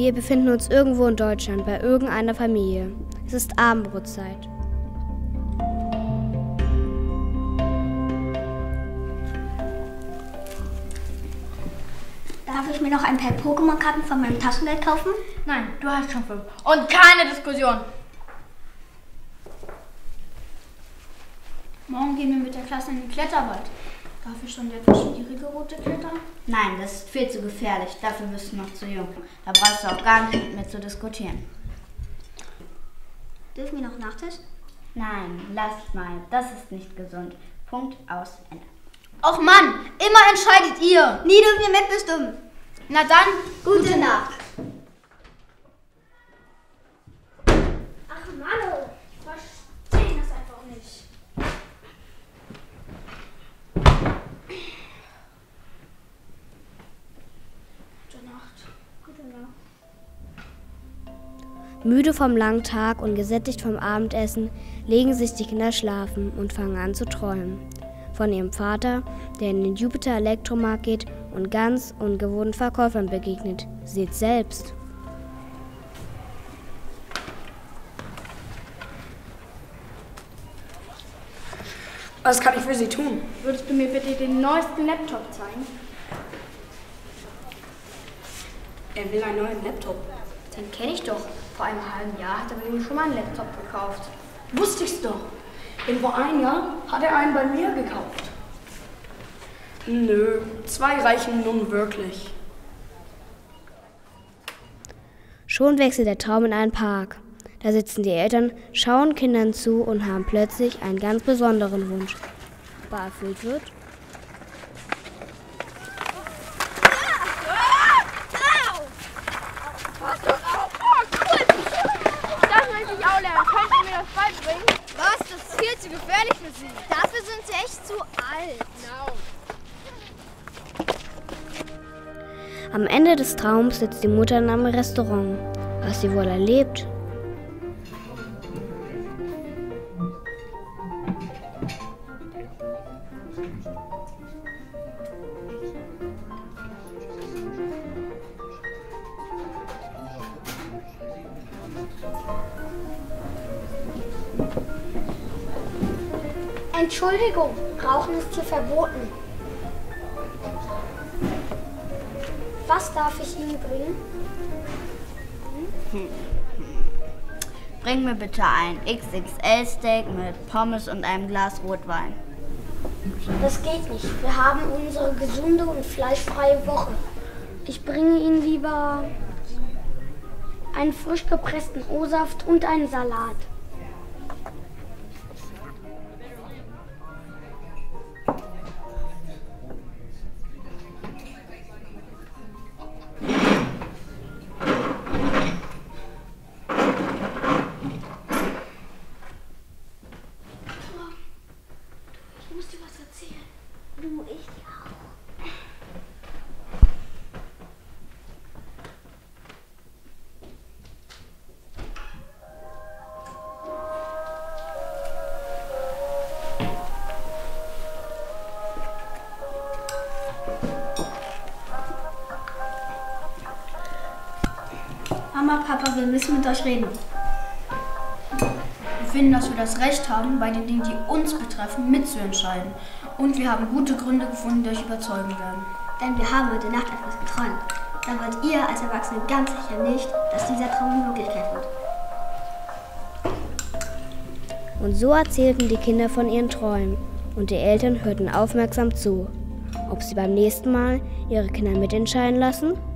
Wir befinden uns irgendwo in Deutschland, bei irgendeiner Familie. Es ist Abendbrotzeit. Darf ich mir noch ein paar Pokémon-Karten von meinem Taschengeld kaufen? Nein, du hast schon 5. Und keine Diskussion. Morgen gehen wir mit der Klasse in den Kletterwald. Darf ich schon der schwierige Route klettern? Nein, das ist viel zu gefährlich. Dafür bist du noch zu jung. Da brauchst du auch gar nicht mit mir zu diskutieren. Dürfen wir noch Nachtisch? Nein, lass mal. Das ist nicht gesund. Punkt, aus, Ende. Och Mann, immer entscheidet ihr. Nie dürfen wir mitbestimmen. Na dann, Gute Nacht. Ach Mano, ich verstehe das einfach nicht. Gute Nacht. Gute Nacht. Müde vom langen Tag und gesättigt vom Abendessen legen sich die Kinder schlafen und fangen an zu träumen. Von ihrem Vater, der in den Jupiter Elektromarkt geht und ganz ungewohnten Verkäufern begegnet. Seht selbst. Was kann ich für Sie tun? Würdest du mir bitte den neuesten Laptop zeigen? Er will einen neuen Laptop. Den kenne ich doch. Vor einem halben Jahr hat er mir schon mal einen Laptop gekauft. Wusste ich's doch. Denn vor einem Jahr hat er einen bei mir gekauft. Nö, 2 reichen nun wirklich. Schon wechselt der Traum in einen Park. Da sitzen die Eltern, schauen Kindern zu und haben plötzlich einen ganz besonderen Wunsch. Ob er erfüllt wird? Das möchte ich auch lernen. Könnt ihr mir das beibringen? Was? Das ist viel zu gefährlich für Sie. Dafür sind Sie echt zu alt. Genau. Am Ende des Traums sitzt die Mutter in einem Restaurant. Was sie wohl erlebt? Entschuldigung, Rauchen ist hier verboten. Was darf ich Ihnen bringen? Bring mir bitte ein XXL-Steak mit Pommes und einem Glas Rotwein. Das geht nicht. Wir haben unsere gesunde und fleischfreie Woche. Ich bringe Ihnen lieber einen frisch gepressten O-Saft und einen Salat. Ich muss dir was erzählen. Du, ich auch. Mama, Papa, wir müssen mit euch reden. Wir finden, dass wir das Recht haben, bei den Dingen, die uns betreffen, mitzuentscheiden. Und wir haben gute Gründe gefunden, die euch überzeugen werden. Denn wir haben heute Nacht etwas geträumt. Dann wollt ihr als Erwachsene ganz sicher nicht, dass dieser Traum Wirklichkeit wird. Und so erzählten die Kinder von ihren Träumen und die Eltern hörten aufmerksam zu. Ob sie beim nächsten Mal ihre Kinder mitentscheiden lassen?